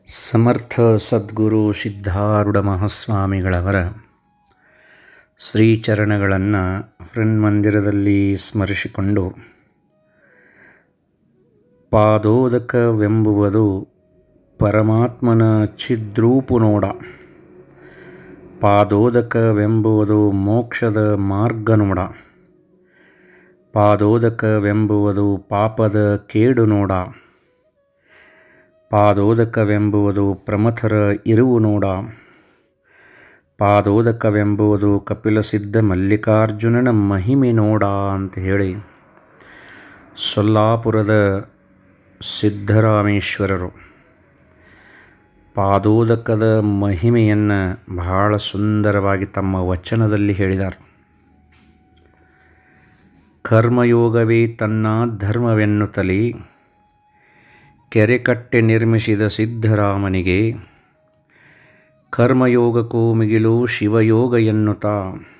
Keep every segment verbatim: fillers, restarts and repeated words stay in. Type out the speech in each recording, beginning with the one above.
ಸಮರ್ಥ ಸದ್ಗುರು ಸಿದ್ಧಾರೂಢ ಮಹಾಸ್ವಾಮಿಗಳವರ ಶ್ರೀಚರಣಗಳನ್ನು ಹೃನ್ಮಂದಿರದಲ್ಲಿ ಸ್ಮರಿಸಿಕೊಂಡು, ಪಾದೋದಕವೆಂಬುವುದು ಪರಮಾತ್ಮನ ಚಿದ್ರೂಪು ನೋಡ. ಪಾದೋದಕವೆಂಬುವುದು ಮೋಕ್ಷದ ಮಾರ್ಗ ನೋಡ. ಪಾದೋದಕವೆಂಬುವುದು ಪಾಪದ ಕೇಡು ನೋಡ. ಪಾದೋದಕವೆಂಬುವುದು ಪ್ರಮಥರ ಇರುವು ನೋಡ. ಪಾದೋದಕವೆಂಬುವುದು ಕಪಿಲಸಿದ್ಧ ಮಲ್ಲಿಕಾರ್ಜುನನ ಮಹಿಮೆ ನೋಡ ಅಂತ ಹೇಳಿ ಸೊಲ್ಲಾಪುರದ ಸಿದ್ಧರಾಮೇಶ್ವರರು ಪಾದೋದಕದ ಮಹಿಮೆಯನ್ನು ಬಹಳ ಸುಂದರವಾಗಿ ತಮ್ಮ ವಚನದಲ್ಲಿ ಹೇಳಿದ್ದಾರೆ. ಕರ್ಮಯೋಗವೇ ತನ್ನ ಧರ್ಮವೆನ್ನುತ್ತಲೇ ಕೆರೆಕಟ್ಟೆ ನಿರ್ಮಿಸಿದ ಸಿದ್ಧರಾಮನಿಗೆ ಕರ್ಮಯೋಗಕ್ಕೂ ಮಿಗಿಲು ಶಿವಯೋಗ ಎನ್ನುತ್ತಾ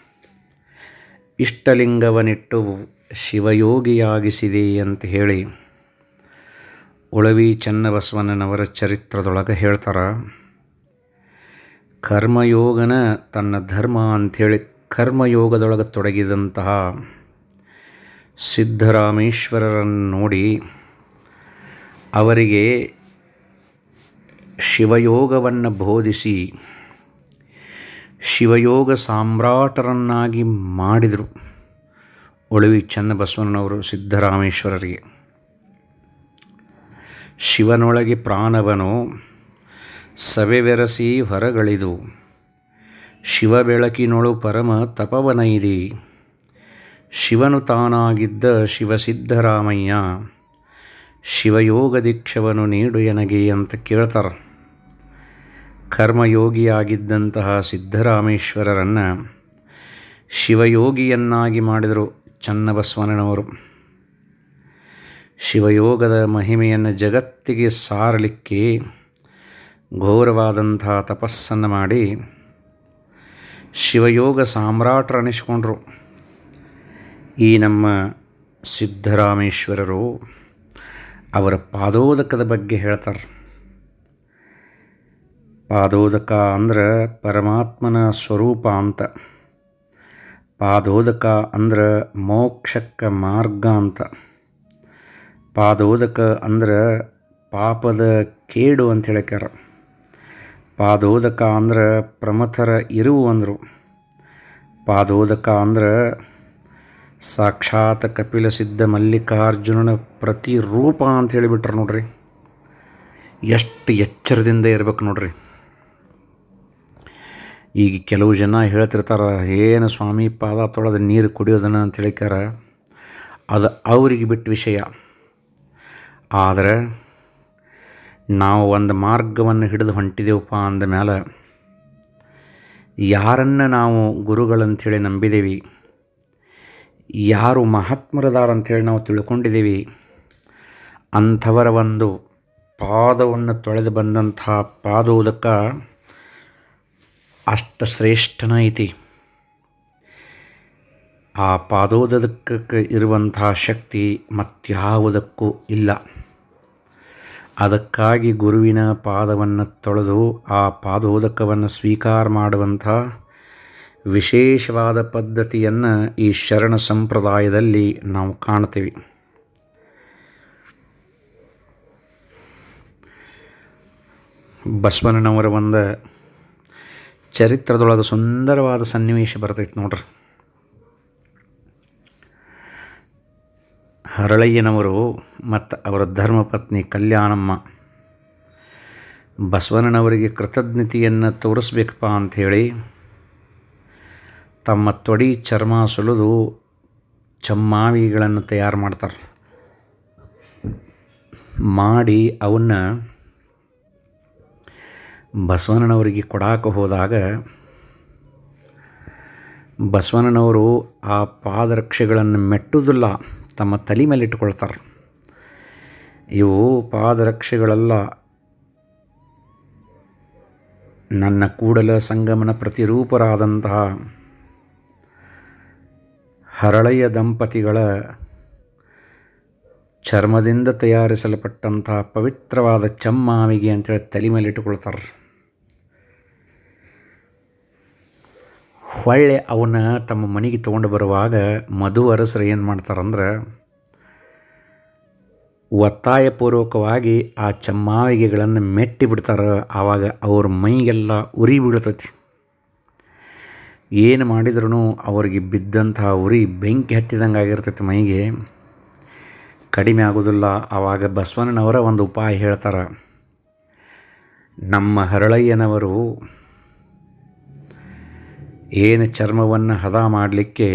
ಇಷ್ಟಲಿಂಗವನಿಟ್ಟು ಶಿವಯೋಗಿಯಾಗಿಸಿದೆ ಅಂತ ಹೇಳಿ ಉಳವಿ ಚನ್ನಬಸವಣ್ಣನವರ ಚರಿತ್ರದೊಳಗೆ ಹೇಳ್ತಾರೆ. ಕರ್ಮಯೋಗನ ತನ್ನ ಧರ್ಮ ಅಂಥೇಳಿ ಕರ್ಮಯೋಗದೊಳಗೆ ತೊಡಗಿದಂತಹ ಸಿದ್ಧರಾಮೇಶ್ವರರನ್ನು ನೋಡಿ ಅವರಿಗೆ ಶಿವಯೋಗವನ್ನು ಬೋಧಿಸಿ ಶಿವಯೋಗ ಸಾಮ್ರಾಟರನ್ನಾಗಿ ಮಾಡಿದರು ಉಳವಿ ಚನ್ನಬಸವಣ್ಣನವರು ಸಿದ್ಧರಾಮೇಶ್ವರರಿಗೆ. ಶಿವನೊಳಗೆ ಪ್ರಾಣವನು ಸವೆವೆರಸಿ ಹೊರಗಳಿದು, ಶಿವ ಬೆಳಕಿನೊಳು ಪರಮ ತಪವನೈದಿ, ಶಿವನು ತಾನಾಗಿದ್ದ ಶಿವಸಿದ್ಧರಾಮಯ್ಯ, ಶಿವಯೋಗ ದೀಕ್ಷವನ್ನು ನೀಡು ಎನಗೆ ಅಂತ ಕೇಳ್ತಾರೆ. ಕರ್ಮಯೋಗಿಯಾಗಿದ್ದಂತಹ ಸಿದ್ಧರಾಮೇಶ್ವರರನ್ನು ಶಿವಯೋಗಿಯನ್ನಾಗಿ ಮಾಡಿದರು ಚನ್ನಬಸವಣ್ಣನವರು. ಶಿವಯೋಗದ ಮಹಿಮೆಯನ್ನು ಜಗತ್ತಿಗೆ ಸಾರಲಿಕ್ಕೆ ಘೋರವಾದಂತಹ ತಪಸ್ಸನ್ನು ಮಾಡಿ ಶಿವಯೋಗ ಸಾಮ್ರಾಟರನಿಸ್ಕೊಂಡ್ರು. ಈ ನಮ್ಮ ಸಿದ್ಧರಾಮೇಶ್ವರರು ಅವರ ಪಾದೋದಕದ ಬಗ್ಗೆ ಹೇಳ್ತಾರೆ. ಪಾದೋದಕ ಅಂದ್ರೆ ಪರಮಾತ್ಮನ ಸ್ವರೂಪ ಅಂತ. ಪಾದೋದಕ ಅಂದ್ರೆ ಮೋಕ್ಷಕ್ಕೆ ಮಾರ್ಗ ಅಂತ. ಪಾದೋದಕ ಅಂದ್ರೆ ಪಾಪದ ಕೇಡು ಅಂತ ಹೇಳ್ಯಾರ. ಪಾದೋದಕ ಅಂದ್ರೆ ಪ್ರಮಥರ ಇರುವು ಅಂದರು. ಪಾದೋದಕ ಅಂದ್ರೆ ಸಾಕ್ಷಾತ್ ಕಪಿಲಸಿದ್ಧ ಮಲ್ಲಿಕಾರ್ಜುನನ ಪ್ರತಿರೂಪ ಅಂತ ಹೇಳಿಬಿಟ್ರು ನೋಡ್ರಿ. ಎಷ್ಟು ಎಚ್ಚರದಿಂದ ಇರ್ಬೇಕು ನೋಡ್ರಿ. ಈಗ ಕೆಲವು ಜನ ಹೇಳ್ತಿರ್ತಾರೆ, ಏನು ಸ್ವಾಮಿ ಪಾದ ತೊಳೆದ ನೀರು ಕುಡಿಯೋದನ್ನ ಅಂತ ಹೇಳಿಕಾರ, ಅದು ಅವರಿಗೆ ಬಿಟ್ಟ ವಿಷಯ. ಆದರೆ ನಾವು ಒಂದು ಮಾರ್ಗವನ್ನು ಹಿಡಿದು ಹೊಂಟಿದ್ದೇವಪ್ಪ ಅಂದ ಮೇಲೆ ಯಾರನ್ನು ನಾವು ಗುರುಗಳಂಥೇಳಿ ನಂಬಿದ್ದೇವೆ, ಯಾರು ಮಹಾತ್ಮರದಾರ ಅಂಥೇಳಿ ನಾವು ತಿಳ್ಕೊಂಡಿದ್ದೀವಿ, ಅಂಥವರ ಒಂದು ಪಾದವನ್ನು ತೊಳೆದು ಬಂದಂತಹ ಪಾದೋದಕ ಅಷ್ಟು ಶ್ರೇಷ್ಠನ ಐತಿ. ಆ ಪಾದೋದಕಕ್ಕೆ ಇರುವಂತಹ ಶಕ್ತಿ ಮತ್ಯಾವುದಕ್ಕೂ ಇಲ್ಲ. ಅದಕ್ಕಾಗಿ ಗುರುವಿನ ಪಾದವನ್ನು ತೊಳೆದು ಆ ಪಾದೋದಕವನ್ನು ಸ್ವೀಕಾರ ಮಾಡುವಂಥ ವಿಶೇಷವಾದ ಪದ್ಧತಿಯನ್ನು ಈ ಶರಣ ಸಂಪ್ರದಾಯದಲ್ಲಿ ನಾವು ಕಾಣ್ತೀವಿ. ಬಸವಣ್ಣನವರ ಒಂದು ಚರಿತ್ರದೊಳಗೆ ಸುಂದರವಾದ ಸನ್ನಿವೇಶ ಬರ್ತೈತೆ ನೋಡ್ರಿ. ಹರಳಯ್ಯನವರು ಮತ್ತು ಅವರ ಧರ್ಮಪತ್ನಿ ಕಲ್ಯಾಣಮ್ಮ ಬಸವಣ್ಣನವರಿಗೆ ಕೃತಜ್ಞತೆಯನ್ನು ತೋರಿಸ್ಬೇಕಪ್ಪ ಅಂಥೇಳಿ ತಮ್ಮ ತೊಡಿ ಚರ್ಮ ಸುಲಿದು ಚಮ್ಮಾವಿಗಳನ್ನು ತಯಾರು ಮಾಡ್ತಾರೆ. ಮಾಡಿ ಅವನ್ನ ಬಸವಣ್ಣನವರಿಗೆ ಕೊಡಾಕ ಹೋದಾಗ ಬಸವಣ್ಣನವರು ಆ ಪಾದರಕ್ಷೆಗಳನ್ನು ಮೆಟ್ಟುವುದಿಲ್ಲ, ತಮ್ಮ ತಲೆ ಮೇಲೆ ಇಟ್ಕೊಳ್ತಾರೆ. ಇವು ಪಾದರಕ್ಷೆಗಳೆಲ್ಲ ನನ್ನ ಕೂಡಲ ಸಂಗಮನ ಪ್ರತಿರೂಪರಾದಂತಹ ಹರಳಯ್ಯ ದಂಪತಿಗಳ ಚರ್ಮದಿಂದ ತಯಾರಿಸಲ್ಪಟ್ಟಂಥ ಪವಿತ್ರವಾದ ಚಮ್ಮಾವಿಗೆ ಅಂತೇಳಿ ತಲೆ ಮೇಲೆ ಇಟ್ಟುಕೊಳ್ತಾರೆ. ಹೊಳ್ಳೆ ಅವನ್ನ ತಮ್ಮ ಮನೆಗೆ ತೊಗೊಂಡು ಬರುವಾಗ ಮಧು ಅರಸರು ಏನು ಮಾಡ್ತಾರಂದ್ರೆ ಒತ್ತಾಯಪೂರ್ವಕವಾಗಿ ಆ ಚಮ್ಮಾವಿಗೆಗಳನ್ನು ಮೆಟ್ಟಿ ಬಿಡ್ತಾರೆ. ಆವಾಗ ಅವ್ರ ಮೈಗೆಲ್ಲ ಉರಿ ಬೀಳ್ತೈತಿ. ಏನು ಮಾಡಿದ್ರೂ ಅವ್ರಿಗೆ ಬಿದ್ದಂಥ ಉರಿ ಬೆಂಕಿ ಹತ್ತಿದಂಗೆ ಆಗಿರ್ತೈತಿ, ಮೈಗೆ ಕಡಿಮೆ ಆಗೋದಿಲ್ಲ. ಆವಾಗ ಬಸವಣ್ಣನವರ ಒಂದು ಉಪಾಯ ಹೇಳ್ತಾರೆ. ನಮ್ಮ ಹರಳಯ್ಯನವರು ಏನು ಚರ್ಮವನ್ನು ಹದ ಮಾಡಲಿಕ್ಕೆ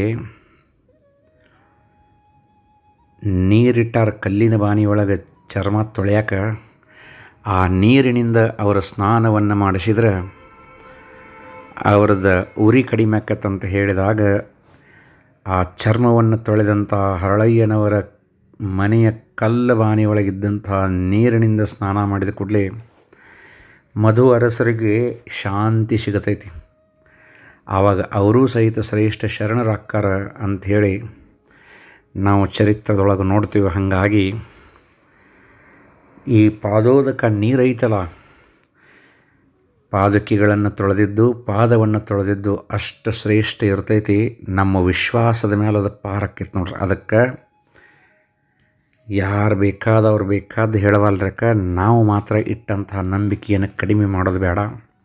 ನೀರಿಟ್ಟಾರ, ಕಲ್ಲಿನ ಬಾನಿಯೊಳಗೆ ಚರ್ಮ ತೊಳೆಯಕ್ಕೆ. ಆ ನೀರಿನಿಂದ ಅವರ ಸ್ನಾನವನ್ನು ಮಾಡಿಸಿದ್ರೆ ಅವ್ರದ್ದು ಉರಿ ಕಡಿಮೆ ಆಕತ್ತಂತ ಹೇಳಿದಾಗ ಆ ಚರ್ಮವನ್ನು ತೊಳೆದಂಥ ಹರಳಯ್ಯನವರ ಮನೆಯ ಕಲ್ಲು ಬಾನಿಯೊಳಗಿದ್ದಂಥ ನೀರಿನಿಂದ ಸ್ನಾನ ಮಾಡಿದ ಕೂಡಲೇ ಮಧು ಅರಸರಿಗೆ ಶಾಂತಿ ಸಿಗತೈತಿ. ಆವಾಗ ಅವರೂ ಸಹಿತ ಶ್ರೇಷ್ಠ ಶರಣರಾಕ್ಕಾರ ಅಂಥೇಳಿ ನಾವು ಚರಿತ್ರದೊಳಗೆ ನೋಡ್ತೀವಿ. ಹಾಗಾಗಿ ಈ ಪಾದೋದಕ ನೀರೈತಲ್ಲ, ಪಾದಕಿಗಳನ್ನು ತೊಳೆದಿದ್ದು ಪಾದವನ್ನು ತೊಳೆದಿದ್ದು ಅಷ್ಟು ಶ್ರೇಷ್ಠ ಇರ್ತೈತಿ. ನಮ್ಮ ವಿಶ್ವಾಸದ ಮೇಲೆ ಅದು ಪಾರಕ್ಕೈತಿ ನೋಡ್ರಿ. ಅದಕ್ಕೆ ಯಾರು ಬೇಕಾದವ್ರು ಬೇಕಾದ ಹೇಳವಲ್ರಕ್ಕ, ನಾವು ಮಾತ್ರ ಇಟ್ಟಂತಹ ನಂಬಿಕೆಯನ್ನು ಕಡಿಮೆ ಮಾಡೋದು ಬೇಡ.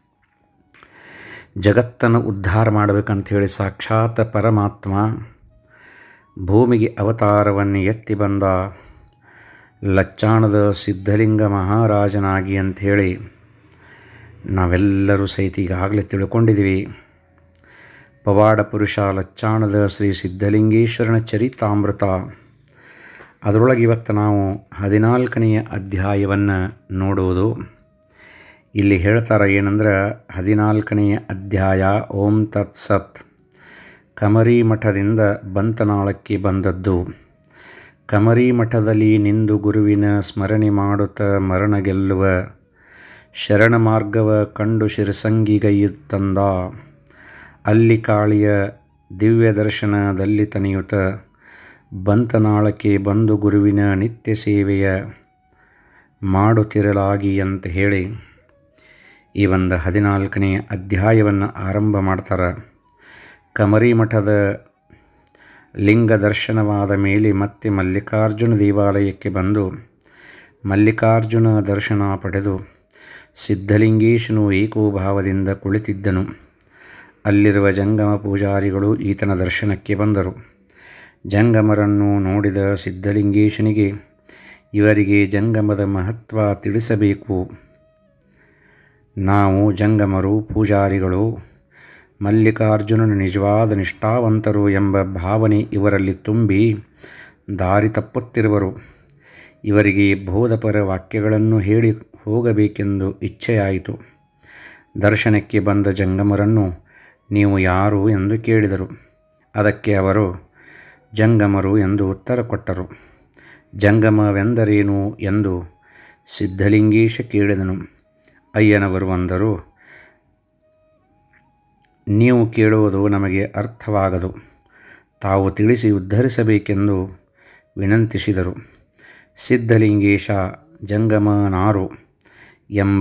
ಜಗತ್ತನ್ನು ಉದ್ಧಾರ ಮಾಡಬೇಕಂಥೇಳಿ ಸಾಕ್ಷಾತ್ ಪರಮಾತ್ಮ ಭೂಮಿಗೆ ಅವತಾರವನ್ನು ಎತ್ತಿ ಬಂದ ಲಚ್ಚಾಣದ ಸಿದ್ಧಲಿಂಗ ಮಹಾರಾಜನಾಗಿ ಅಂಥೇಳಿ ನಾವೆಲ್ಲರೂ ಸಹಿತ ಈಗಾಗಲೇ ತಿಳ್ಕೊಂಡಿದ್ದೀವಿ. ಪವಾಡ ಪುರುಷ ಲಚ್ಚಾಣದ ಶ್ರೀ ಸಿದ್ಧಲಿಂಗೇಶ್ವರನ ಚರಿತಾಮೃತ, ಅದರೊಳಗೆ ಇವತ್ತು ನಾವು ಹದಿನಾಲ್ಕನೆಯ ಅಧ್ಯಾಯವನ್ನು ನೋಡುವುದು. ಇಲ್ಲಿ ಹೇಳ್ತಾರೆ ಏನಂದ್ರೆ, ಹದಿನಾಲ್ಕನೆಯ ಅಧ್ಯಾಯ ಓಂ ತತ್ಸತ್. ಕಮರಿ ಮಠದಿಂದ ಬಂತನಾಳಕ್ಕೆ ಬಂದದ್ದು. ಕಮರಿ ಮಠದಲ್ಲಿ ನಿಂದು ಗುರುವಿನ ಸ್ಮರಣೆ ಮಾಡುತ್ತ ಮರಣ ಗೆಲ್ಲುವ ಶರಣ ಮಾರ್ಗವ ಕಂಡು ಶಿರಸಂಗಿಗೈಯುತ್ತಂದ. ಅಲ್ಲಿ ಕಾಳಿಯ ದಿವ್ಯ ದರ್ಶನದಲ್ಲಿ ತನಿಯುತ ಬಂತನಾಳಕ್ಕೆ ಬಂದು ಗುರುವಿನ ನಿತ್ಯ ಸೇವೆಯ ಮಾಡುತ್ತಿರಲಾಗಿ ಅಂತ ಹೇಳಿ ಈ ಒಂದು ಹದಿನಾಲ್ಕನೆಯ ಅಧ್ಯಾಯವನ್ನು ಆರಂಭ ಮಾಡ್ತಾರೆ. ಕಮರಿ ಮಠದ ಲಿಂಗ ದರ್ಶನವಾದ ಮೇಲೆ ಮತ್ತೆ ಮಲ್ಲಿಕಾರ್ಜುನ ದೇವಾಲಯಕ್ಕೆ ಬಂದು ಮಲ್ಲಿಕಾರ್ಜುನ ದರ್ಶನ ಪಡೆದು ಸಿದ್ಧಲಿಂಗೇಶನು ಏಕೋಭಾವದಿಂದ ಕುಳಿತಿದ್ದನು. ಅಲ್ಲಿರುವ ಜಂಗಮ ಪೂಜಾರಿಗಳು ಈತನ ದರ್ಶನಕ್ಕೆ ಬಂದರು. ಜಂಗಮರನ್ನು ನೋಡಿದ ಸಿದ್ಧಲಿಂಗೇಶನಿಗೆ ಇವರಿಗೆ ಜಂಗಮದ ಮಹತ್ವ ತಿಳಿಸಬೇಕು. ನಾವು ಜಂಗಮರು ಪೂಜಾರಿಗಳು ಮಲ್ಲಿಕಾರ್ಜುನನ ನಿಜವಾದ ನಿಷ್ಠಾವಂತರು ಎಂಬ ಭಾವನೆ ಇವರಲ್ಲಿ ತುಂಬಿ ದಾರಿ ತಪ್ಪುತ್ತಿರುವರು. ಇವರಿಗೆ ಬೋಧಪರ ವಾಕ್ಯಗಳನ್ನು ಹೇಳಿ ಹೋಗಬೇಕೆಂದು ಇಚ್ಛೆಯಾಯಿತು. ದರ್ಶನಕ್ಕೆ ಬಂದ ಜಂಗಮರನ್ನು ನೀವು ಯಾರು ಎಂದು ಕೇಳಿದರು. ಅದಕ್ಕೆ ಅವರು ಜಂಗಮರು ಎಂದು ಉತ್ತರ ಕೊಟ್ಟರು. ಜಂಗಮವೆಂದರೇನು ಎಂದು ಸಿದ್ಧಲಿಂಗೇಶ ಕೇಳಿದನು. ಅಯ್ಯನವರು ಅಂದರು, ನೀವು ಕೇಳುವುದು ನಮಗೆ ಅರ್ಥವಾಗದು. ತಾವು ತಿಳಿಸಿ ಉದ್ಧರಿಸಬೇಕೆಂದು ವಿನಂತಿಸಿದರು. ಸಿದ್ಧಲಿಂಗೇಶ ಜಂಗಮನಾರು ಎಂಬ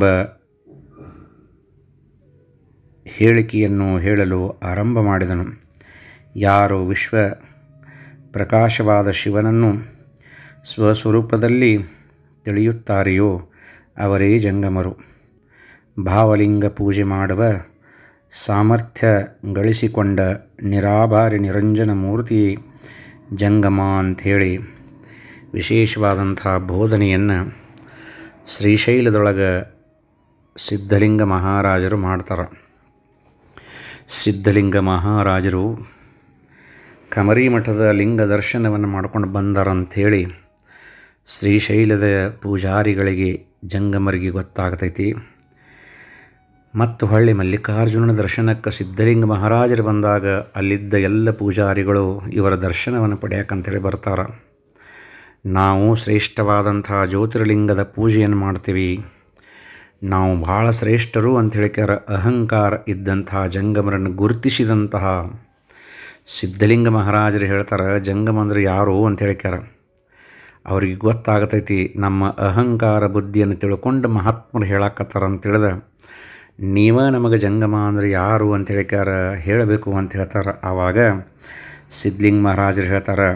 ಹೇಳಿಕೆಯನ್ನು ಹೇಳಲು ಆರಂಭ ಮಾಡಿದನು. ಯಾರು ವಿಶ್ವ ಪ್ರಕಾಶವಾದ ಶಿವನನ್ನು ಸ್ವಸ್ವರೂಪದಲ್ಲಿ ತಿಳಿಯುತ್ತಾರೆಯೋ ಅವರೇ ಜಂಗಮರು. ಭಾವಲಿಂಗ ಪೂಜೆ ಮಾಡುವ ಸಾಮರ್ಥ್ಯ ಗಳಿಸಿಕೊಂಡ ನಿರಾಭಾರಿ ನಿರಂಜನ ಮೂರ್ತಿ ಜಂಗಮ ಅಂಥೇಳಿ ವಿಶೇಷವಾದಂಥ ಬೋಧನೆಯನ್ನು ಶ್ರೀಶೈಲದೊಳಗೆ ಸಿದ್ಧಲಿಂಗ ಮಹಾರಾಜರು ಮಾಡ್ತಾರೆ. ಸಿದ್ಧಲಿಂಗ ಮಹಾರಾಜರು ಕಮರಿ ಮಠದ ಲಿಂಗ ದರ್ಶನವನ್ನು ಮಾಡ್ಕೊಂಡು ಬಂದಾರಂಥೇಳಿ ಶ್ರೀಶೈಲದ ಪೂಜಾರಿಗಳಿಗೆ ಜಂಗಮರಿಗೆ ಗೊತ್ತಾಗ್ತೈತಿ. ಮತ್ತು ಹೊಳ್ಳಿ ಮಲ್ಲಿಕಾರ್ಜುನನ ದರ್ಶನಕ್ಕೆ ಸಿದ್ಧಲಿಂಗ ಮಹಾರಾಜರು ಬಂದಾಗ ಅಲ್ಲಿದ್ದ ಎಲ್ಲ ಪೂಜಾರಿಗಳು ಇವರ ದರ್ಶನವನ್ನು ಪಡೆಯಕ್ಕಂಥೇಳಿ ಬರ್ತಾರೆ. ನಾವು ಶ್ರೇಷ್ಠವಾದಂಥ ಜ್ಯೋತಿರ್ಲಿಂಗದ ಪೂಜೆಯನ್ನು ಮಾಡ್ತೀವಿ, ನಾವು ಭಾಳ ಶ್ರೇಷ್ಠರು ಅಂಥೇಳಿಕಾರ ಅಹಂಕಾರ ಇದ್ದಂತಹ ಜಂಗಮರನ್ನು ಗುರುತಿಸಿದಂತಹ ಸಿದ್ಧಲಿಂಗ ಮಹಾರಾಜರು ಹೇಳ್ತಾರೆ, ಜಂಗಮ ಅಂದರೆ ಯಾರು ಅಂತ ಹೇಳಿಕ್ಯಾರ. ಅವ್ರಿಗೆ ಗೊತ್ತಾಗತೈತಿ ನಮ್ಮ ಅಹಂಕಾರ ಬುದ್ಧಿಯನ್ನು ತಿಳ್ಕೊಂಡು ಮಹಾತ್ಮರು ಹೇಳಕತ್ತಾರ ಅಂತೇಳಿದ ನೀವೇ ನಮಗೆ ಜಂಗಮ ಅಂದರೆ ಯಾರು ಅಂತ ಹೇಳಿಕಾರ ಹೇಳಬೇಕು ಅಂತ ಹೇಳ್ತಾರೆ. ಆವಾಗ ಸಿದ್ಧಲಿಂಗ ಮಹಾರಾಜರು ಹೇಳ್ತಾರೆ,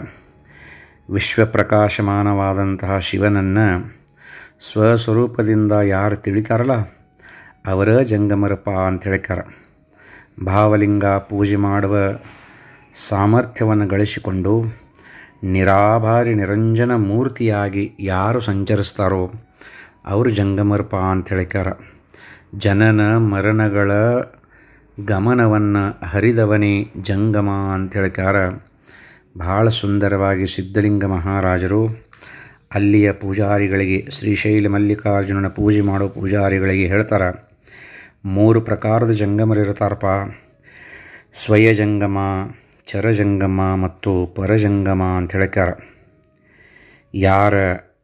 ವಿಶ್ವಪ್ರಕಾಶಮಾನವಾದಂತಹ ಶಿವನನ್ನು ಸ್ವಸ್ವರೂಪದಿಂದ ಯಾರು ತಿಳಿತಾರಲ್ಲ ಅವರ ಜಂಗಮರಪ್ಪ ಅಂತ ಹೇಳಿಕಾರ. ಭಾವಲಿಂಗ ಪೂಜೆ ಮಾಡುವ ಸಾಮರ್ಥ್ಯವನ್ನು ಗಳಿಸಿಕೊಂಡು ನಿರಾಭಾರಿ ನಿರಂಜನ ಮೂರ್ತಿಯಾಗಿ ಯಾರು ಸಂಚರಿಸ್ತಾರೋ ಅವರು ಜಂಗಮರಪ್ಪ ಅಂತ ಹೇಳಿಕಾರ. ಜನನ ಮರಣಗಳ ಗಮನವನ್ನು ಹರಿದವನೇ ಜಂಗಮ ಅಂತ ಹೇಳಿಕಾರ. ಭಾಳ ಸುಂದರವಾಗಿ ಸಿದ್ಧಲಿಂಗ ಮಹಾರಾಜರು ಅಲ್ಲಿಯ ಪೂಜಾರಿಗಳಿಗೆ, ಶ್ರೀಶೈಲ ಮಲ್ಲಿಕಾರ್ಜುನನ ಪೂಜೆ ಮಾಡೋ ಪೂಜಾರಿಗಳಿಗೆ ಹೇಳ್ತಾರೆ, ಮೂರು ಪ್ರಕಾರದ ಜಂಗಮರಿರ್ತಾರಪ್ಪ, ಸ್ವಯಜಂಗಮ, ಚರಜಂಗಮ ಮತ್ತು ಪರಜಂಗಮ ಅಂತ ಹೇಳ್ಯಾರ. ಯಾರ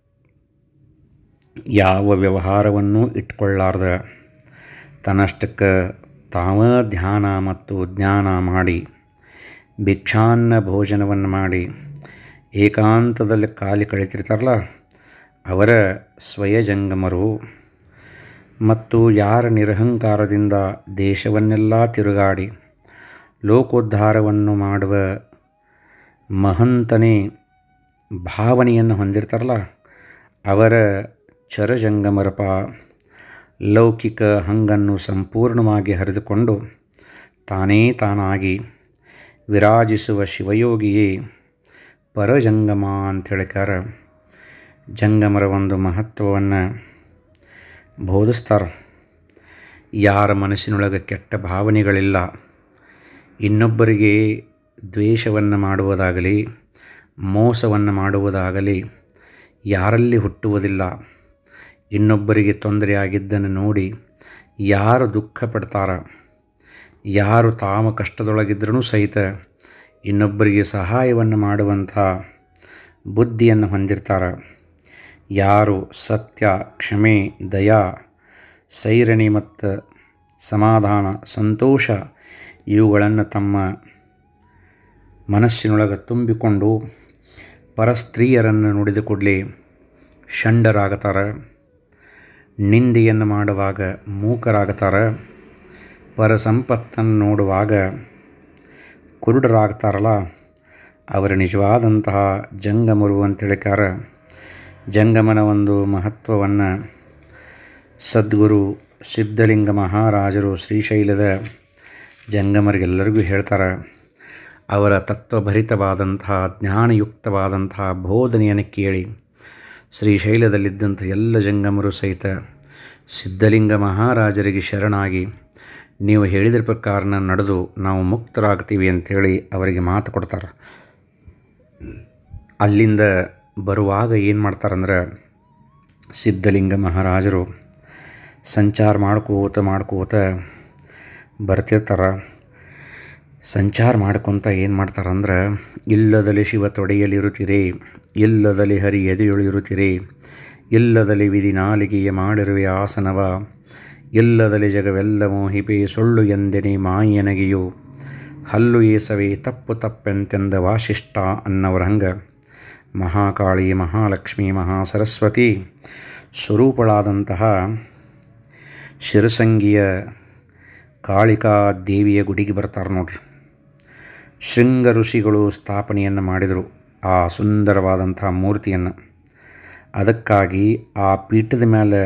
ಯಾವ ವ್ಯವಹಾರವನ್ನು ಇಟ್ಕೊಳ್ಳಾರ್ದ ತನ್ನಷ್ಟಕ್ಕೆ ತಾವ ಧ್ಯಾನ ಮತ್ತು ಜ್ಞಾನ ಮಾಡಿ ಭಿಕ್ಷಾನ್ನ ಭೋಜನವನ್ನು ಮಾಡಿ ಏಕಾಂತದಲ್ಲಿ ಕಾಲಿ ಕಳಿತಿರ್ತಾರಲ್ಲ ಅವರ ಸ್ವಯಜಂಗಮರು. ಮತ್ತು ಯಾರ ನಿರಹಂಕಾರದಿಂದ ದೇಶವನ್ನೆಲ್ಲ ತಿರುಗಾಡಿ ಲೋಕೋದ್ಧಾರವನ್ನು ಮಾಡುವ ಮಹಂತನೇ ಭಾವನೆಯನ್ನು ಹೊಂದಿರ್ತಾರಲ್ಲ ಅವರ ಚರಜಂಗಮರಪ. ಲೌಕಿಕ ಹಂಗನ್ನು ಸಂಪೂರ್ಣವಾಗಿ ಹರಿದುಕೊಂಡು ತಾನೇ ತಾನಾಗಿ ವಿರಾಜಿಸುವ ಶಿವಯೋಗಿಯೇ ಪರಜಂಗಮ ಅಂತ ಹೇಳಿಕಾರ. ಜಂಗಮರ ಒಂದು ಮಹತ್ವವನ್ನು ಬೋಧಿಸ್ತಾರೆ. ಯಾರ ಮನಸ್ಸಿನೊಳಗೆ ಕೆಟ್ಟ ಭಾವನೆಗಳಿಲ್ಲ, ಇನ್ನೊಬ್ಬರಿಗೆ ದ್ವೇಷವನ್ನು ಮಾಡುವುದಾಗಲಿ ಮೋಸವನ್ನು ಮಾಡುವುದಾಗಲಿ ಯಾರಲ್ಲಿ ಹುಟ್ಟುವುದಿಲ್ಲ, ಇನ್ನೊಬ್ಬರಿಗೆ ತೊಂದರೆಯಾಗಿದ್ದನ್ನು ನೋಡಿ ಯಾರು ದುಃಖ ಪಡ್ತಾರ, ಯಾರು ತಾಮ ಕಷ್ಟದೊಳಗಿದ್ರೂ ಸಹಿತ ಇನ್ನೊಬ್ಬರಿಗೆ ಸಹಾಯವನ್ನು ಮಾಡುವಂಥ ಬುದ್ಧಿಯನ್ನು ಹೊಂದಿರ್ತಾರೆ, ಯಾರು ಸತ್ಯ, ಕ್ಷಮೆ, ದಯಾ, ಸೈರಣಿ ಮತ್ತು ಸಮಾಧಾನ, ಸಂತೋಷ ಇವುಗಳನ್ನು ತಮ್ಮ ಮನಸ್ಸಿನೊಳಗೆ ತುಂಬಿಕೊಂಡು ಪರಸ್ತ್ರೀಯರನ್ನು ನುಡಿದ ಕೂಡಲೇ ಷಂಡರಾಗುತ್ತಾರೆ, ನಿಂದೆಯನ್ನು ಮಾಡುವಾಗ ಮೂಕರಾಗುತ್ತಾರೆ, ಪರ ಸಂಪತ್ತನ್ನು ನೋಡುವಾಗ ಕುರುಡರಾಗ್ತಾರಲ್ಲ ಅವರ ನಿಜವಾದಂತಹ ಜಂಗಮರು ಅಂತ ಹೇಳಿಕಾರ. ಜಂಗಮನ ಒಂದು ಮಹತ್ವವನ್ನು ಸದ್ಗುರು ಸಿದ್ಧಲಿಂಗ ಮಹಾರಾಜರು ಶ್ರೀಶೈಲದ ಜಂಗಮರಿಗೆಲ್ಲರಿಗೂ ಹೇಳ್ತಾರೆ. ಅವರ ತತ್ವಭರಿತವಾದಂತಹ ಜ್ಞಾನಯುಕ್ತವಾದಂತಹ ಬೋಧನೆಯನ್ನು ಕೇಳಿ ಶ್ರೀಶೈಲದಲ್ಲಿದ್ದಂಥ ಎಲ್ಲ ಜಂಗಮರು ಸಹಿತ ಸಿದ್ಧಲಿಂಗ ಮಹಾರಾಜರಿಗೆ ಶರಣಾಗಿ ನೀವು ಹೇಳಿದ್ರ ಪ್ರಕಾರ ನಡೆದು ನಾವು ಮುಕ್ತರಾಗ್ತೀವಿ ಅಂಥೇಳಿ ಅವರಿಗೆ ಮಾತು ಕೊಡ್ತಾರೆ. ಅಲ್ಲಿಂದ ಬರುವಾಗ ಏನು ಮಾಡ್ತಾರಂದ್ರೆ ಸಿದ್ಧಲಿಂಗ ಮಹಾರಾಜರು ಸಂಚಾರ ಮಾಡ್ಕೋತ ಮಾಡ್ಕೋತ ಬರ್ತಿರ್ತಾರೆ. ಸಂಚಾರ ಮಾಡ್ಕೊತ ಏನು ಮಾಡ್ತಾರಂದ್ರೆ, ಇಲ್ಲದಲ್ಲಿ ಶಿವ ತೊಡೆಯಲಿರುತ್ತೀರಿ, ಇಲ್ಲದಲ್ಲಿ ಹರಿ ಎದೆಯೊಳಿರುತ್ತೀರಿ, ಇಲ್ಲದಲ್ಲಿ ವಿಧಿ ನಾಲಿಗೆಯ ಮಾಡಿರುವೆ ಆಸನವ, ಇಲ್ಲದಲ್ಲಿ ಜಗವೆಲ್ಲ ಮೋಹಿಪೆ ಸುಳ್ಳು ಎಂದೆನೆ ಮಾಯನಗೆಯು, ಹಲ್ಲು ಏಸವೇ ತಪ್ಪು ತಪ್ಪೆಂತೆಂದ ವಾಸಿಷ್ಠ ಅನ್ನವರ ಹಂಗ ಮಹಾಕಾಳಿ, ಮಹಾಲಕ್ಷ್ಮಿ, ಮಹಾಸರಸ್ವತಿ ಸ್ವರೂಪಳಾದಂತಹ ಶಿರಸಂಗಿಯ ಕಾಳಿಕಾ ದೇವಿಯ ಗುಡಿಗೆ ಬರ್ತಾರೆ ನೋಡ್ರಿ. ಶೃಂಗ ಋಷಿಗಳು ಸ್ಥಾಪನೆಯನ್ನು ಮಾಡಿದರು ಆ ಸುಂದರವಾದಂಥ ಮೂರ್ತಿಯನ್ನು. ಅದಕ್ಕಾಗಿ ಆ ಪೀಠದ ಮೇಲೆ,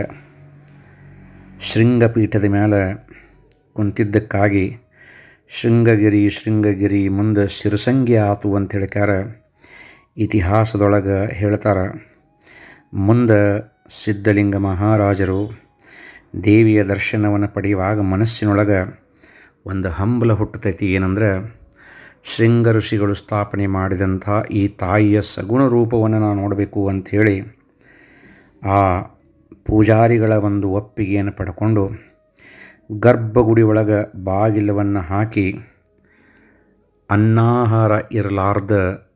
ಶೃಂಗಪೀಠದ ಮೇಲೆ ಕುಂತಿದ್ದಕ್ಕಾಗಿ ಶೃಂಗಗಿರಿ ಶೃಂಗಗಿರಿ ಮುಂದೆ ಶಿರಸಂಗಿ ಆತು ಅಂತ ಹೇಳ್ಯಾರ. ಇತಿಹಾಸದೊಳಗೆ ಹೇಳ್ತಾರೆ. ಮುಂದೆ ಸಿದ್ಧಲಿಂಗ ಮಹಾರಾಜರು ದೇವಿಯ ದರ್ಶನವನ್ನು ಪಡೆಯುವಾಗ ಮನಸ್ಸಿನೊಳಗೆ ಒಂದು ಹಂಬಲ ಹುಟ್ಟುತ್ತೈತಿ. ಏನಂದ್ರೆ, ಶೃಂಗ ಋಷಿಗಳು ಸ್ಥಾಪನೆ ಮಾಡಿದಂಥ ಈ ತಾಯಿಯ ಸಗುಣ ರೂಪವನ್ನು ನಾನು ನೋಡಬೇಕು ಅಂಥೇಳಿ ಆ ಪೂಜಾರಿಗಳ ಒಂದು ಒಪ್ಪಿಗೆಯನ್ನು ಪಡ್ಕೊಂಡು ಗರ್ಭಗುಡಿ ಒಳಗೆ ಬಾಗಿಲವನ್ನು ಹಾಕಿ ಅನ್ನಾಹಾರ ಇರಲಾರ್ದ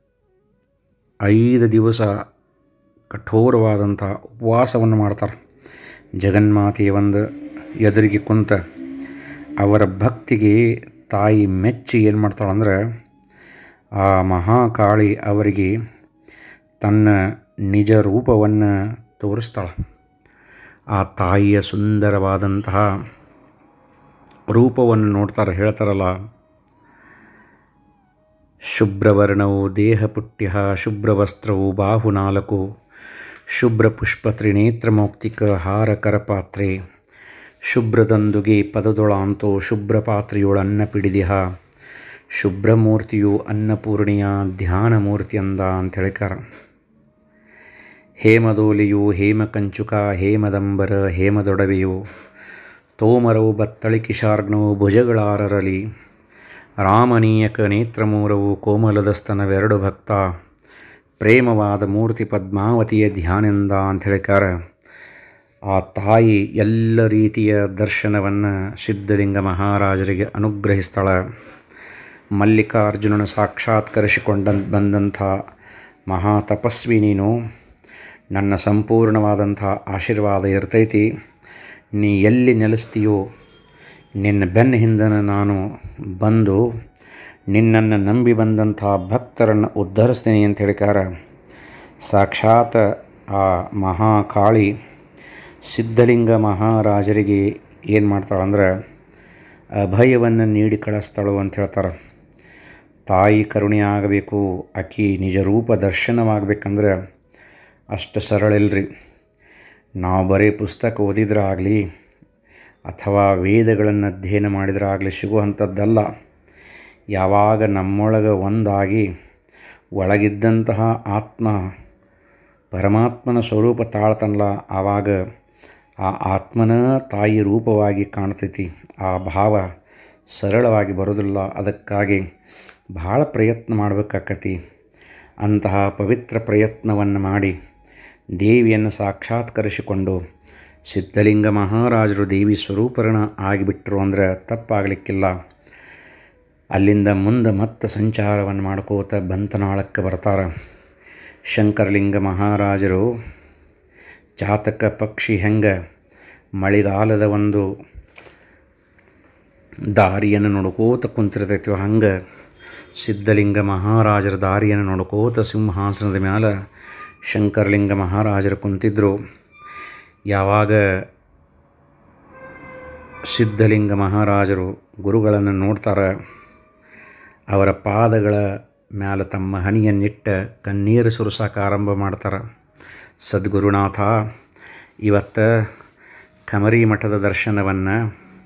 ಐದು ದಿವಸ ಕಠೋರವಾದಂಥ ಉಪವಾಸವನ್ನು ಮಾಡ್ತಾರೆ. ಜಗನ್ಮಾತೆಯ ಒಂದು ಎದುರಿಗೆ ಕುಂತ ಅವರ ಭಕ್ತಿಗೆ ತಾಯಿ ಮೆಚ್ಚಿ ಏನು ಮಾಡ್ತಾಳಂದ್ರೆ, ಆ ಮಹಾಕಾಳಿ ಅವರಿಗೆ ತನ್ನ ನಿಜ ರೂಪವನ್ನು ತೋರಿಸ್ತಾಳೆ. ಆ ತಾಯಿಯ ಸುಂದರವಾದಂತಹ ರೂಪವನ್ನು ನೋಡ್ತಾರೆ. ಹೇಳ್ತಾರಲ್ಲ, ಶುಭ್ರವರ್ಣವು ದೇಹಪುಟ್ಯ ಶುಭ್ರವಸ್ತ್ರವು ಬಾಹು ನಾಲ್ಕು ಶುಭ್ರಪುಷ್ಪ ತ್ರಿನೇತ್ರಮೌಕ್ತಿಕ ಹಾರ ಕರಪಾತ್ರೆ ಶುಭ್ರದಂದುಗೆ ಪದದೊಳಾಂತೋ ಶುಭ್ರಪಾತ್ರೆಯೊಳ ಅನ್ನ ಪಿಡಿದಿಹ ಶುಭ್ರಮೂರ್ತಿಯು ಅನ್ನಪೂರ್ಣಿಯ ಧ್ಯಾನ ಮೂರ್ತಿ ಅಂದ ಅಂತ ಹೇಳಿಕಾರ. ಹೇಮದೋಲಿಯು ಹೇಮಕಂಚುಕ ಹೇಮದಂಬರ ಹೇಮದೊಡವೆಯು ತೋಮರವು ಬತ್ತಳಿ ಕಿಶಾರ್ಗ್ನವು ಭುಜಗಳಾರರಲಿ ರಾಮನೀಯಕ ನೇತ್ರಮೂರವು ಕೋಮಲದ ಸ್ತನವೆರಡು ಭಕ್ತ ಪ್ರೇಮವಾದ ಮೂರ್ತಿ ಪದ್ಮಾವತಿಯ ಧ್ಯಾನೆಂದ ಅಂತ ಹೇಳಿಕಾರ. ಆ ತಾಯಿ ಎಲ್ಲ ರೀತಿಯ ದರ್ಶನವನ್ನು ಸಿದ್ಧಲಿಂಗ ಮಹಾರಾಜರಿಗೆ ಅನುಗ್ರಹಿಸ್ತಾಳೆ. ಮಲ್ಲಿಕಾರ್ಜುನನ ಸಾಕ್ಷಾತ್ಕರಿಸಿಕೊಂಡ ಬಂದಂಥ ಮಹಾ ತಪಸ್ವಿ ನೀನು, ನನ್ನ ಸಂಪೂರ್ಣವಾದಂಥ ಆಶೀರ್ವಾದ ಇರ್ತೈತಿ. ನೀ ಎಲ್ಲಿ ನೆಲೆಸ್ತೀಯೋ ನಿನ್ನ ಬೆನ್ನ ಹಿಂದನ ನಾನು ಬಂದು ನಿನ್ನನ್ನು ನಂಬಿ ಬಂದಂಥ ಭಕ್ತರನ್ನು ಉದ್ಧರಿಸ್ತೀನಿ ಅಂತ ಹೇಳಿಕಾರ. ಸಾಕ್ಷಾತ್ ಆ ಮಹಾಕಾಳಿ ಸಿದ್ಧಲಿಂಗ ಮಹಾರಾಜರಿಗೆ ಏನು ಮಾಡ್ತಾಳಂದ್ರೆ ಅಭಯವನ್ನು ನೀಡಿ ಕಳಿಸ್ತಾಳು ಅಂತ ಹೇಳ್ತಾರೆ. ತಾಯಿ ಕರುಣೆ ಆಗಬೇಕು, ಆಕಿ ನಿಜ ರೂಪ ದರ್ಶನವಾಗಬೇಕಂದ್ರೆ ಅಷ್ಟು ಸರಳ ಇಲ್ಲರಿ. ನಾವು ಬರೀ ಪುಸ್ತಕ ಓದಿದ್ರಾಗಲಿ ಅಥವಾ ವೇದಗಳನ್ನು ಅಧ್ಯಯನ ಮಾಡಿದ್ರಾಗಲಿ ಸಿಗುವಂಥದ್ದಲ್ಲ. ಯಾವಾಗ ನಮ್ಮೊಳಗೆ ಒಂದಾಗಿ ಒಳಗಿದ್ದಂತಹ ಆತ್ಮ ಪರಮಾತ್ಮನ ಸ್ವರೂಪ ತಾಳ್ತನಲ್ಲ, ಆವಾಗ ಆ ಆತ್ಮನ ತಾಯಿ ರೂಪವಾಗಿ ಕಾಣ್ತೈತಿ. ಆ ಭಾವ ಸರಳವಾಗಿ ಬರೋದಿಲ್ಲ. ಅದಕ್ಕಾಗಿ ಭಾಳ ಪ್ರಯತ್ನ ಮಾಡಬೇಕಾಕತಿ. ಅಂತಹ ಪವಿತ್ರ ಪ್ರಯತ್ನವನ್ನು ಮಾಡಿ ದೇವಿಯನ್ನು ಸಾಕ್ಷಾತ್ಕರಿಸಿಕೊಂಡು ಸಿದ್ಧಲಿಂಗ ಮಹಾರಾಜರು ದೇವಿ ಸ್ವರೂಪರಣ ಆಗಿಬಿಟ್ರು ಅಂದರೆ ತಪ್ಪಾಗಲಿಕ್ಕಿಲ್ಲ. ಅಲ್ಲಿಂದ ಮುಂದೆ ಮತ್ತೆ ಸಂಚಾರವನ್ನು ಮಾಡ್ಕೋತ ಬಂತನಾಳಕ್ಕೆ ಬರ್ತಾರೆ. ಶಂಕರಲಿಂಗ ಮಹಾರಾಜರು ಚಾತಕ ಪಕ್ಷಿ ಹೆಂಗೆ ಮಳೆಗಾಲದ ಒಂದು ದಾರಿಯನ್ನು ನೋಡ್ಕೋತ ಕುಂತಿರ್ತೈತಿವೋ ಹಂಗೆ ಸಿದ್ಧಲಿಂಗ ಮಹಾರಾಜರ ದಾರಿಯನ್ನು ನೋಡ್ಕೋತ ಸಿಂಹಾಸನದ ಮ್ಯಾಲೆ ಶಂಕರಲಿಂಗ ಮಹಾರಾಜರು ಕುಂತಿದ್ದರು. ಯಾವಾಗ ಸಿದ್ಧಲಿಂಗ ಮಹಾರಾಜರು ಗುರುಗಳನ್ನು ನೋಡ್ತಾರೆ, ಅವರ ಪಾದಗಳ ಮ್ಯಾಲೆ ತಮ್ಮ ಹನಿಯನ್ನಿಟ್ಟ ಕಣ್ಣೀರು ಸುರಿಸೋಕೆ ಆರಂಭ ಮಾಡ್ತಾರೆ. ಸದ್ಗುರುನಾಥ, ಇವತ್ತು ಕಮರಿ ಮಠದ ದರ್ಶನವನ್ನು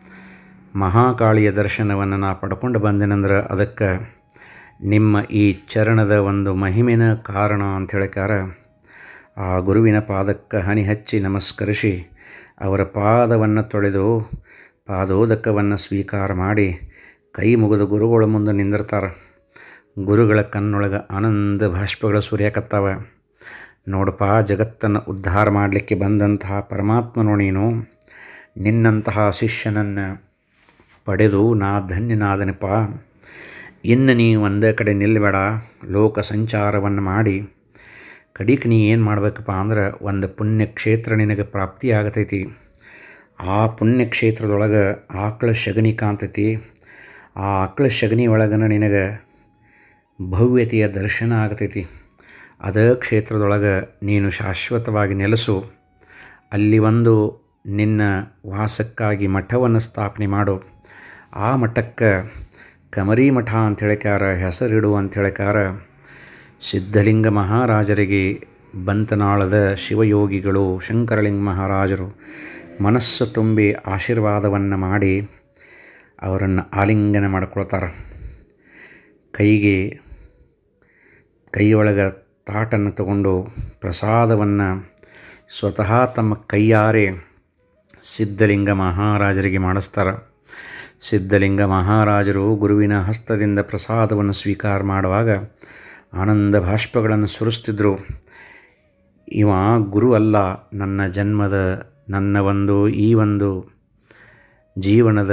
ಮಹಾಕಾಳಿಯ ದರ್ಶನವನ್ನು ನಾ ಪಡ್ಕೊಂಡು ಬಂದೇನೆಂದ್ರೆ ಅದಕ್ಕೆ ನಿಮ್ಮ ಈ ಚರಣದ ಒಂದು ಮಹಿಮೆನ ಕಾರಣ ಅಂತ ಹೇಳಿಕಾರ. ಆ ಗುರುವಿನ ಪಾದಕ್ಕೆ ಹನಿ ಹಚ್ಚಿ ನಮಸ್ಕರಿಸಿ ಅವರ ಪಾದವನ್ನು ತೊಳೆದು ಪಾದೋದಕವನ್ನು ಸ್ವೀಕಾರ ಮಾಡಿ ಕೈ ಮುಗಿದು ಗುರುಗಳ ಮುಂದೆ ನಿಂದಿರ್ತಾರೆ. ಗುರುಗಳ ಕಣ್ಣೊಳಗೆ ಆನಂದ ಭಾಷ್ಪಗಳು ಸುರಿಯಕತ್ತಾವ. ನೋಡಪ್ಪ, ಜಗತ್ತನ್ನು ಉದ್ಧಾರ ಮಾಡಲಿಕ್ಕೆ ಬಂದಂತಹ ಪರಮಾತ್ಮನೋ ನೀನು, ನಿನ್ನಂತಹ ಶಿಷ್ಯನನ್ನು ಪಡೆದು ನಾ ಧನ್ಯನಾದನಪ್ಪ. ಇನ್ನು ನೀ ಒಂದೇ ಕಡೆ ನಿಲ್ಲಬೇಡ, ಲೋಕ ಸಂಚಾರವನ್ನು ಮಾಡಿ ಕಡಿಗೆ ನೀ ಏನು ಮಾಡಬೇಕಪ್ಪ ಅಂದ್ರೆ ಒಂದು ಪುಣ್ಯಕ್ಷೇತ್ರ ನಿನಗೆ ಪ್ರಾಪ್ತಿಯಾಗತೈತಿ. ಆ ಪುಣ್ಯಕ್ಷೇತ್ರದೊಳಗೆ ಆಕಳ ಶಗಣಿ ಕಾಣ್ತೈತಿ. ಆ ಆಕಳ ಶಗಣಿ ಒಳಗನ ನಿನಗೆ ಭವ್ಯತೆಯ ದರ್ಶನ ಆಗತೈತಿ. ಅದೇ ಕ್ಷೇತ್ರದೊಳಗೆ ನೀನು ಶಾಶ್ವತವಾಗಿ ನೆಲೆಸು. ಅಲ್ಲಿ ಒಂದು ನಿನ್ನ ವಾಸಕ್ಕಾಗಿ ಮಠವನ್ನು ಸ್ಥಾಪನೆ ಮಾಡು. ಆ ಮಠಕ್ಕೆ ಕಮರಿ ಮಠ ಅಂತ ಹೇಳಿಕಾರ ಹೆಸರಿಡು ಅಂತ ಹೇಳಿಕಾರ. ಸಿದ್ಧಲಿಂಗ ಮಹಾರಾಜರಿಗೆ ಬಂತನಾಳದ ಶಿವಯೋಗಿಗಳು ಶಂಕರಲಿಂಗ ಮಹಾರಾಜರು ಮನಸ್ಸು ತುಂಬಿ ಆಶೀರ್ವಾದವನ್ನು ಮಾಡಿ ಅವರನ್ನು ಆಲಿಂಗನ ಮಾಡ್ಕೊಳ್ತಾರೆ. ಕೈಗೆ ಕೈಯೊಳಗೆ ತಾಟನ್ನು ತಗೊಂಡು ಪ್ರಸಾದವನ್ನು ಸ್ವತಃ ತಮ್ಮ ಕೈಯಾರೆ ಸಿದ್ಧಲಿಂಗ ಮಹಾರಾಜರಿಗೆ ಮಾಡಿಸ್ತಾರೆ. ಸಿದ್ಧಲಿಂಗ ಮಹಾರಾಜರು ಗುರುವಿನ ಹಸ್ತದಿಂದ ಪ್ರಸಾದವನ್ನು ಸ್ವೀಕಾರ ಮಾಡುವಾಗ ಆನಂದ ಭಾಷ್ಪಗಳನ್ನು ಸುರಿಸ್ತಿದ್ರು. ಇವ ಗುರು ಅಲ್ಲ, ನನ್ನ ಜನ್ಮದ ನನ್ನ ಒಂದು ಈ ಒಂದು ಜೀವನದ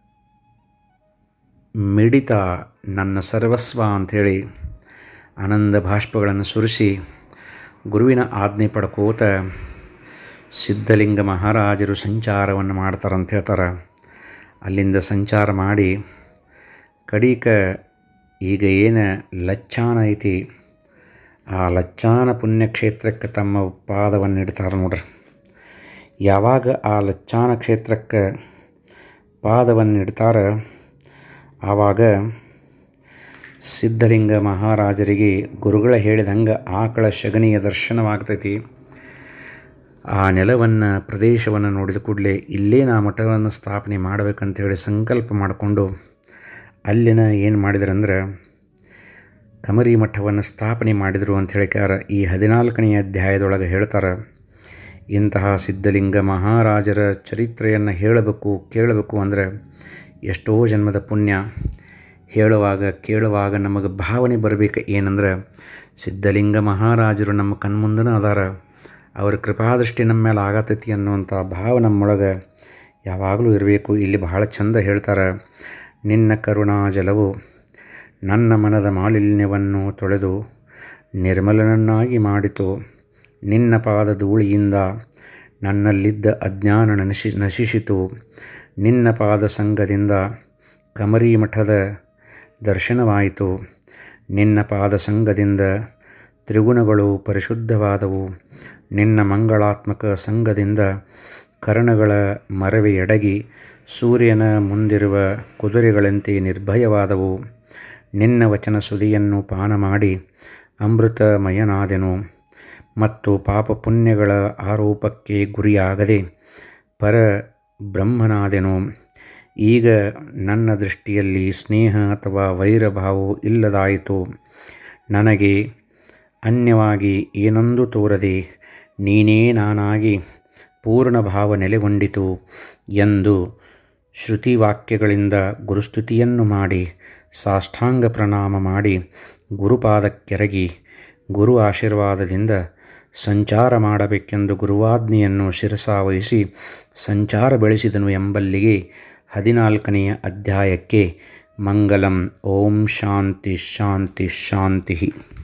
ಮಿಡಿತ, ನನ್ನ ಸರ್ವಸ್ವ ಅಂಥೇಳಿ ಆನಂದ ಭಾಷ್ಪಗಳನ್ನು ಸುರಿಸಿ ಗುರುವಿನ ಆಜ್ಞೆ ಪಡ್ಕೋತ ಸಿದ್ಧಲಿಂಗ ಮಹಾರಾಜರು ಸಂಚಾರವನ್ನು ಮಾಡ್ತಾರಂತ ಹೇಳ್ತಾರೆ. ಅಲ್ಲಿಂದ ಸಂಚಾರ ಮಾಡಿ ಕಡೀಕ ಈಗ ಏನು ಲಚ್ಚಾನ ಐತಿ ಆ ಲಚ್ಚಾನ ಪುಣ್ಯಕ್ಷೇತ್ರಕ್ಕೆ ತಮ್ಮ ಪಾದವನ್ನು ಇಡ್ತಾರೆ ನೋಡ್ರಿ. ಯಾವಾಗ ಆ ಲಚ್ಚಾನ ಕ್ಷೇತ್ರಕ್ಕೆ ಪಾದವನ್ನು ಇಡ್ತಾರೆ ಆವಾಗ ಸಿದ್ಧಲಿಂಗ ಮಹಾರಾಜರಿಗೆ ಗುರುಗಳ ಹೇಳಿದಂಗೆ ಆಕಳ ಶಗಣಿಯ ದರ್ಶನವಾಗ್ತೈತಿ. ಆ ನೆಲವನ್ನು ಪ್ರದೇಶವನ್ನು ನೋಡಿದ ಕೂಡಲೇ ಇಲ್ಲೇ ನಾ ಮಠವನ್ನು ಸ್ಥಾಪನೆ ಮಾಡಬೇಕಂತೇಳಿ ಸಂಕಲ್ಪ ಮಾಡಿಕೊಂಡು ಅಲ್ಲಿನ ಏನು ಮಾಡಿದ್ರಂದ್ರೆ ಕಮರಿ ಮಠವನ್ನು ಸ್ಥಾಪನೆ ಮಾಡಿದರು ಅಂತ ಹೇಳಿಕಾರ ಈ ಹದಿನಾಲ್ಕನೆಯ ಅಧ್ಯಾಯದೊಳಗೆ ಹೇಳ್ತಾರೆ. ಇಂತಹ ಸಿದ್ಧಲಿಂಗ ಮಹಾರಾಜರ ಚರಿತ್ರೆಯನ್ನು ಹೇಳಬೇಕು ಕೇಳಬೇಕು ಅಂದರೆ ಎಷ್ಟೋ ಜನ್ಮದ ಪುಣ್ಯ. ಹೇಳುವಾಗ ಕೇಳುವಾಗ ನಮಗೆ ಭಾವನೆ ಬರಬೇಕು ಏನಂದ್ರೆ ಸಿದ್ಧಲಿಂಗ ಮಹಾರಾಜರು ನಮ್ಮ ಕಣ್ಮುಂದನ ಅದಾರ, ಅವ್ರ ಕೃಪಾದೃಷ್ಟಿ ನಮ್ಮ ಮೇಲೆ ಆಗತೈತಿ ಅನ್ನುವಂಥ ಭಾವ ನಮ್ಮೊಳಗೆ ಯಾವಾಗಲೂ ಇರಬೇಕು. ಇಲ್ಲಿ ಬಹಳ ಚಂದ ಹೇಳ್ತಾರೆ, ನಿನ್ನ ಕರುಣಾಜಲವು ನನ್ನ ಮನದ ಮಾಲಿನ್ಯವನ್ನು ತೊಳೆದು ನಿರ್ಮಲನನ್ನಾಗಿ ಮಾಡಿತು. ನಿನ್ನ ಪಾದ ಧೂಳಿಯಿಂದ ನನ್ನಲ್ಲಿದ್ದ ಅಜ್ಞಾನ ನಶಿ ನಶಿಸಿತು. ನಿನ್ನ ಪಾದ ಸಂಗದಿಂದ ಕಮರಿ ಮಠದ ದರ್ಶನವಾಯಿತು. ನಿನ್ನ ಪಾದ ಸಂಗದಿಂದ ತ್ರಿಗುಣಗಳು ಪರಿಶುದ್ಧವಾದವು. ನಿನ್ನ ಮಂಗಳಾತ್ಮಕ ಸಂಗದಿಂದ ಕರ್ಣಗಳ ಮರವೆ ಎಡಗಿ ಸೂರ್ಯನ ಮುಂದಿರುವ ಕುದುರೆಗಳಂತೆ ನಿರ್ಭಯವಾದವು. ನಿನ್ನ ವಚನ ಸುದಿಯನ್ನು ಪಾನ ಮಾಡಿ ಅಮೃತಮಯನಾದೆನು ಮತ್ತು ಪಾಪ ಪುಣ್ಯಗಳ ಆರೋಪಕ್ಕೆ ಗುರಿಯಾಗದೆ ಪರ ಬ್ರಹ್ಮನಾದೆನು. ಈಗ ನನ್ನ ದೃಷ್ಟಿಯಲ್ಲಿ ಸ್ನೇಹ ಅಥವಾ ವೈರಭಾವವು ಇಲ್ಲದಾಯಿತು. ನನಗೆ ಅನ್ಯವಾಗಿ ಏನೊಂದು ತೋರದೆ ನೀನೇ ನಾನಾಗಿ ಪೂರ್ಣ ಭಾವ ನೆಲೆಗೊಂಡಿತು ಎಂದು ಶ್ರುತಿವಾಕ್ಯಗಳಿಂದ ಗುರುಸ್ತುತಿಯನ್ನು ಮಾಡಿ ಸಾಷ್ಟಾಂಗ ಪ್ರಣಾಮ ಮಾಡಿ ಗುರುಪಾದಕ್ಕೆರಗಿ ಗುರು ಆಶೀರ್ವಾದದಿಂದ ಸಂಚಾರ ಮಾಡಬೇಕೆಂದು ಗುರುವಾಜ್ಞೆಯನ್ನು ಶಿರಸಾವಹಿಸಿ ಸಂಚಾರ ಬೆಳೆಸಿದನು ಎಂಬಲ್ಲಿಗೆ ಹದಿನಾಲ್ಕನೆಯ ಅಧ್ಯಾಯಕ್ಕೆ ಮಂಗಲಂ. ಓಂ ಶಾಂತಿ ಶಾಂತಿ ಶಾಂತಿ.